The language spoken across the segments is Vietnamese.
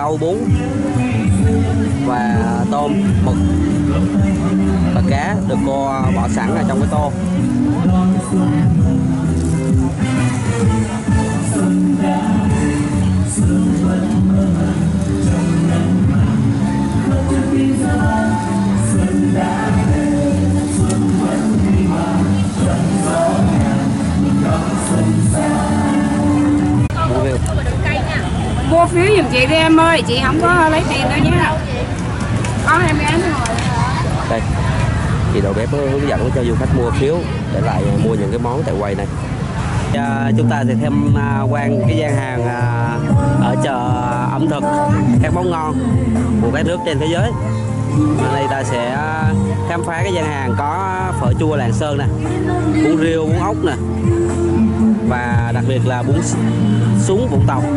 rau bún và tôm, mực và cá được cô bỏ sẵn ở trong cái tô. Mua phiếu giùm chị đi em ơi, chị không có lấy tiền đâu nhé. Có em gái ngồi. Đây, chị đầu bếp hướng dẫn cho du khách mua phiếu để lại mua những cái món tại quầy này. Chúng ta sẽ tham quan cái gian hàng ở chợ ẩm thực các món ngon của các nước trên thế giới. Ở đây ta sẽ khám phá cái gian hàng có phở chua Lạng Sơn nè, bún riêu, bún ốc nè, và đặc biệt là bún súng Vũng Tàu.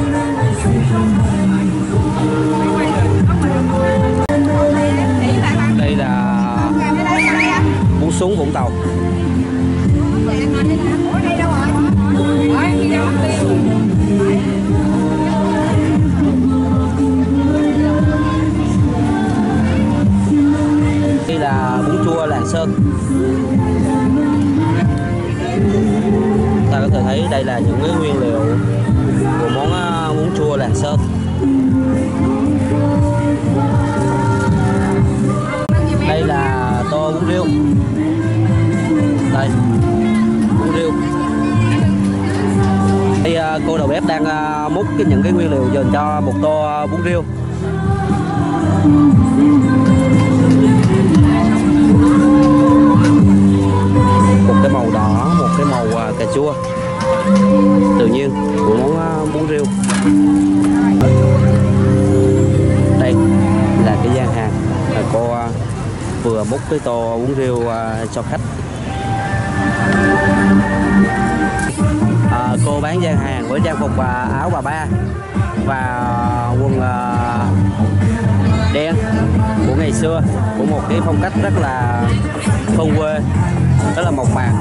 Đây là bún súng Vũng Tàu. Đây là bún chua Lạng Sơn. Ta có thể thấy đây là những cái nguyên liệu của món bún chua Lạng Sơn. Đây là tô bún riêu. Đây, bún riêu. Đây cô đầu bếp đang múc những cái nguyên liệu dành cho một tô bún riêu. Một cái màu đỏ, một cái màu cà chua tự nhiên của món bún riêu. Đây là cái gian hàng cô vừa múc cái tô bún riêu cho khách. Cô bán gian hàng với trang phục áo bà ba và quần đen của ngày xưa, của một cái phong cách rất là thôn quê, rất là mộc mạc,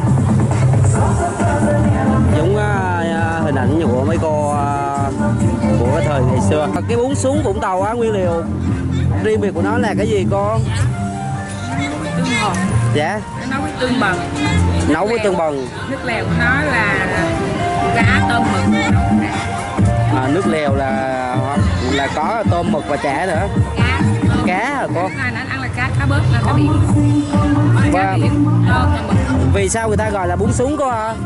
giống hình ảnh của mấy cô của cái thời ngày xưa. Cái bún súng Vũng Tàu á, nguyên liệu riêng biệt của nó là cái gì cô? Tương bần. Dạ. Nấu với tương bần. Nấu với tương bần. Nước lèo của nó là cá, tôm, mực. Nước lèo là có tôm, mực và chả nữa. Cá hả cô? Anh ăn là cá bớp, là cá biển. Cá biển, mực. Vì sao người ta gọi là bún súng cô hả?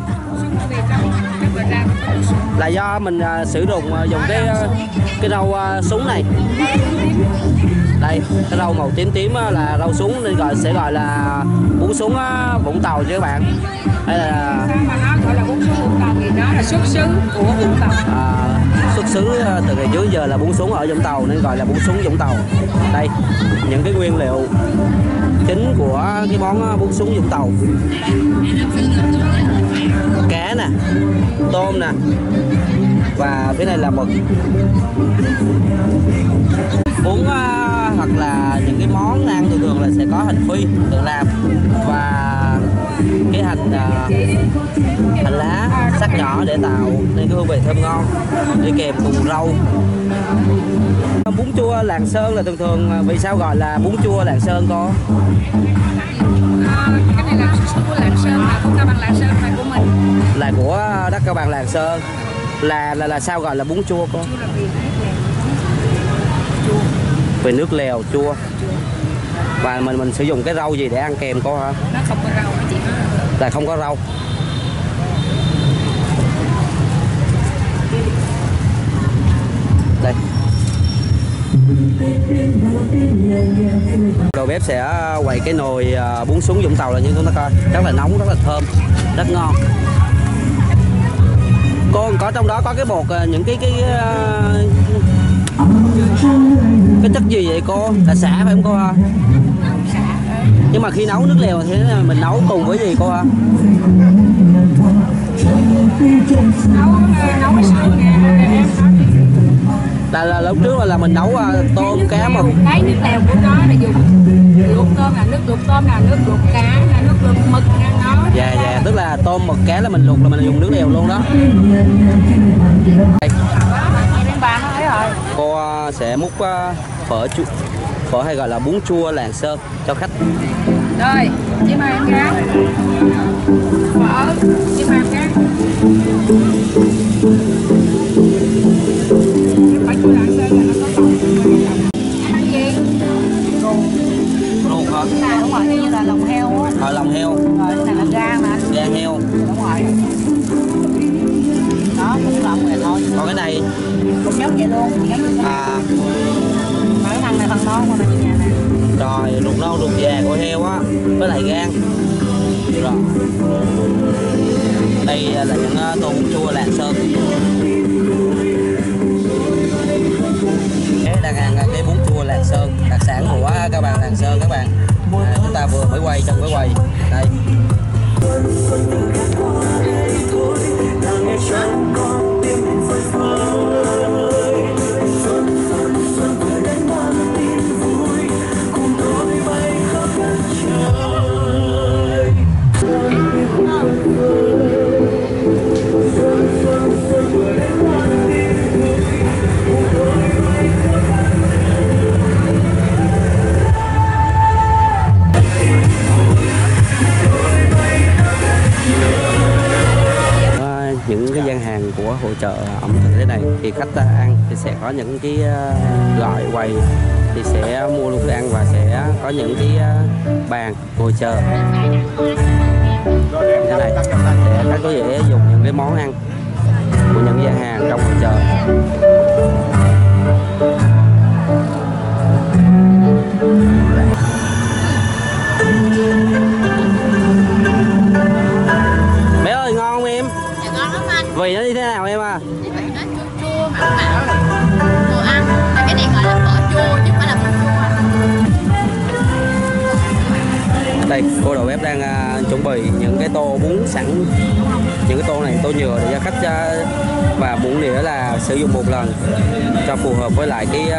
Là do mình sử dụng dùng cái rau súng này. Đây, cái rau màu tím tím là rau súng nên sẽ gọi là bún súng Vũng Tàu chứ các bạn. Đây là mà nó gọi là bún súng Vũng Tàu thì nó là xuất xứ của Vũng Tàu. Xuất xứ từ ngày trước giờ là bún súng ở Vũng Tàu nên gọi là bún súng Vũng Tàu. Đây, những cái nguyên liệu chính của cái món bún súng Vũng Tàu. Cá nè, tôm nè, và phía này là mực. Bún hoặc là những cái món ăn thường thường là sẽ có hành phi tự làm và cái hành lá sắc nhỏ để tạo nên cái hương vị thơm ngon, đi kèm cùng rau. Bún chua Lạng Sơn là thường thường vì sao gọi là bún chua Lạng Sơn cô? Cái này là xuất xứ của Lạng Sơn, là của Cao Bằng Lạng Sơn, là của mình. Là của đất Cao Bằng Lạng Sơn. Là sao gọi là bún chua cô? Về nước lèo chua. Và mình sử dụng cái rau gì để ăn kèm cô hả? Nó không có rau chị. Là không có rau. Đây. Đầu bếp sẽ quay cái nồi bún súng Vũng Tàu là như chúng ta coi, rất là nóng, rất là thơm, rất ngon. Cô có trong đó có cái bột những cái chất gì vậy cô? Là xả phải không cô ha? Nhưng mà khi nấu nước lèo thì mình nấu cùng với gì cô ha? Nấu với sữa nè. Là lúc trước là mình nấu tôm cá mực. Cái nước lèo của nó là dùng luộc tôm, là nước luộc tôm, là nước luộc cá, là nước luộc mực nó. Dạ, tức là tôm mực cá là mình luộc là mình dùng nước lèo luôn đó. Đây. Bên bà nó thấy rồi. Cô sẽ múc phở hay gọi là bún chua Lạng Sơn cho khách. Rồi, chị mời em gái. Phở, chị mời em gái. Phở chua Lạng Sơn là nó có lòng. Em ăn gì? Ruột hả? Đúng rồi, như là lòng heo á. Lòng heo. Rồi, cái này là gan mà. Gan heo. Đúng rồi. Đó, cũng lòng rồi thôi. Còn cái này Cũng giống vậy luôn, giống như cái này. Mà cái thằng này thằng non mà chị nhà này. Rồi ruột non ruột già của heo á, với lại gan. Rồi. Đây là những tô bún chua Lạng Sơn. Đang ăn cái bún chua Lạng Sơn, đặc sản của các bạn Lạng Sơn các bạn. Chúng ta vừa mới quay trong cái quầy đây. Những cái gian hàng của hội chợ ẩm thực thế này thì khách ta ăn thì sẽ có những cái gọi quầy thì sẽ mua luôn thức ăn và sẽ có những cái bàn ngồi chờ thế này để khách có thể dùng những cái món ăn của những gian hàng trong hội chợ. Bé ơi, ngon không em? Dạ ngon lắm anh. Vị nó như thế nào em à? Cái vị nó chua chua mặn mặn. Đồ ăn. Mà cái này gọi là phở chua chứ không phải là bún chua. Đây, cô đầu bếp đang chuẩn bị những cái tô bún sẵn. Những cái tô này tô nhựa để cho khách và muỗng đĩa là sử dụng một lần cho phù hợp với lại cái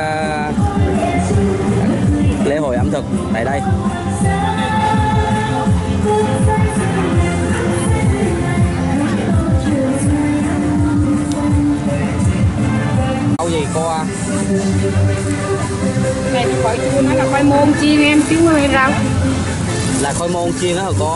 lễ hội ẩm thực tại đây. Câu gì cô à? Này thì khoai chua nó là khoai môn chiên em chứ không phải rau. Là khoai môn chiên đó hả cô?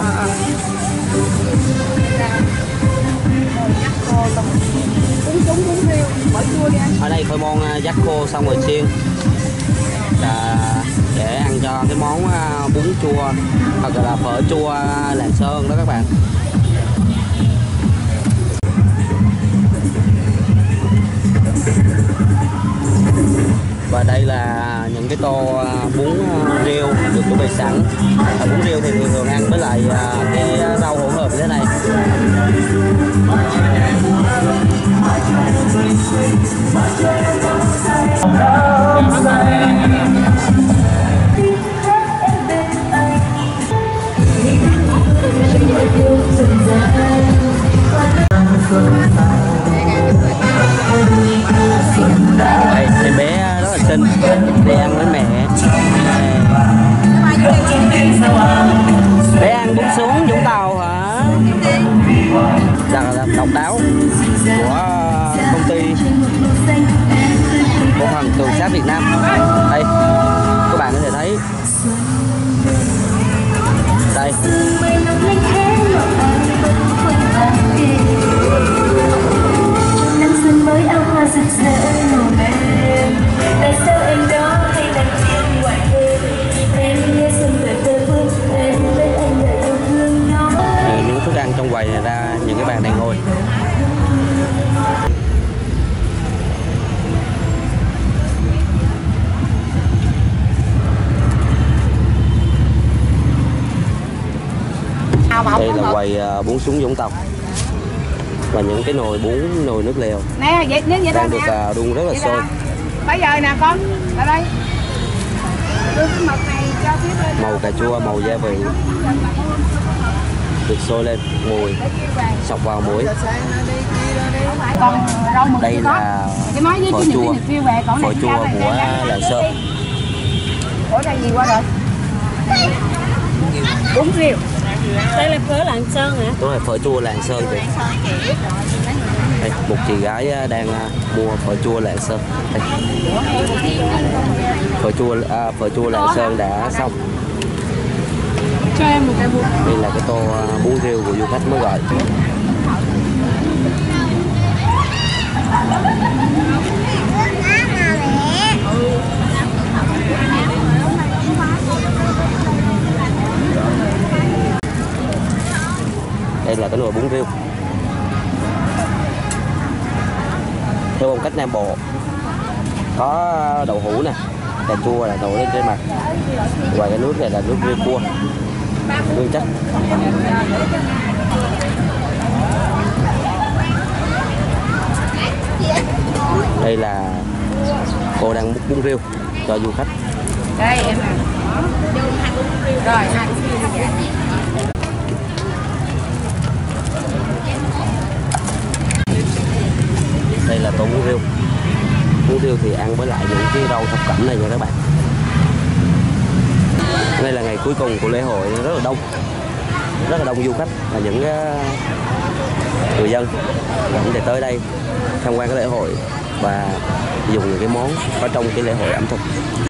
Bún riêu, phở chua đi anh. Ở đây khoai môn dắt khô xong rồi chiên là để ăn cho cái món bún chua hoặc là phở chua Lạng Sơn đó các bạn. Và đây là những cái tô bún riêu được chuẩn bị sẵn. Bún riêu thì thường ăn với lại cái rau hỗn hợp như thế này. Đây, em bé rất là xinh, đi ăn với mẹ. Bé ăn bún xuống Vũng Tàu hả? Là độc đáo của công ty cổ phần Tường Xá Việt Nam. Đây, các bạn có thể thấy đây. Mới áo hoa rực rỡ màu em, tại sao em đó hay là thiên ngoại em nghe xuân về tơ vương em bên anh là yêu thương nó. Những thức ăn trong quầy này ra những cái bàn này ngồi. Đây là quầy bún súng Vũng Tàu và những cái nồi bún, nồi nước lèo Nè, vậy nếu vậy đang đó được đun rất là sôi. Bây giờ nè con, lại đây. Đưa cái mực này cho phía bên. Màu cà chua, màu gia vị được sôi lên, mùi sọc vào mũi. Còn rau mực Đây là phở chua, phở chua của Lạng Sơn. Ủa đây gì qua rồi? Bún riêu. Đây là phở Lạng Sơn hả? Đúng rồi, phở chua Lạng Sơn chị. Đây, một chị gái đang mua phở chua Lạng Sơn. Đây. Phở chua Lạng Sơn đã xong. Cho em một cái bún. Đây là cái tô bún riêu của du khách mới gọi. Đây là cái nồi bún riêu theo phong cách Nam Bộ, có đậu hũ nè, cà chua là đổ lên trên mặt, và cái nước này là nước riêu cua nguyên chất. Đây là cô đang múc bún riêu cho du khách. Đây em à. Rồi, hai cái Đây là tô bún riêu. Bún riêu thì ăn với lại những cái rau thập cẩm này nha các bạn. Đây là ngày cuối cùng của lễ hội, rất là đông du khách và những người dân cũng để tới đây tham quan cái lễ hội và dùng những cái món ở trong cái lễ hội ẩm thực.